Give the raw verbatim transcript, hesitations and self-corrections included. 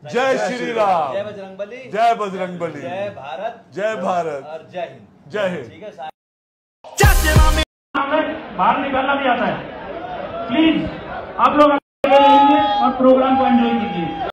जय श्री राम, जय बजरंगबली, जय बजरंगबली, जय भारत, जय भारत और जय हिंद। जय हिंद। ठीक है, बाहर निकालना भी आता है। प्लीज आप लोग और प्रोग्राम को एंजॉय कीजिए।